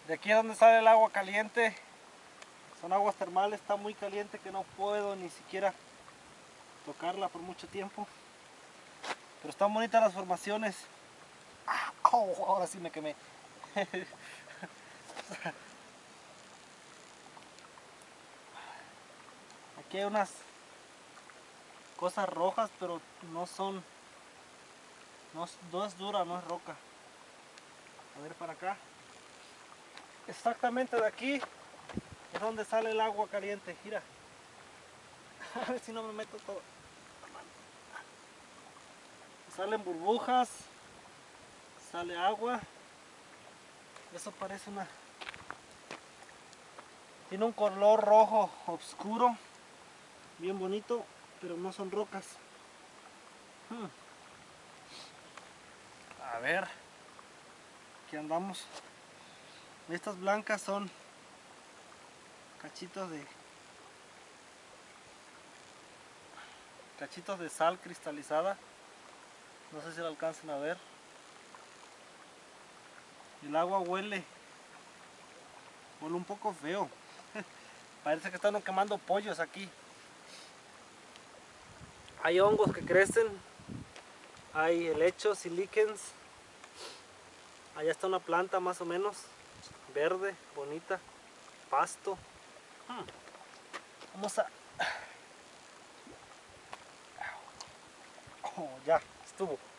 De aquí es donde sale el agua caliente. Son aguas termales, está muy caliente que no puedo ni siquiera tocarla por mucho tiempo. Pero están bonitas las formaciones. Oh, ahora sí me quemé. Aquí hay unas cosas rojas, pero no son, no es dura, no es roca. A ver para acá. Exactamente de aquí es donde sale el agua caliente. Mira. A ver si no me meto todo. Salen burbujas, sale agua. Eso parece una... Tiene un color rojo oscuro, bien bonito, pero no son rocas. A ver, aquí andamos. Estas blancas son cachitos de sal cristalizada. No sé si lo alcancen a ver. El agua huele un poco feo. Parece que están quemando pollos aquí. Hay hongos que crecen, hay helechos y líquens. Allá está una planta más o menos verde, bonita, pasto. Vamos a... Oh, ya, estuvo.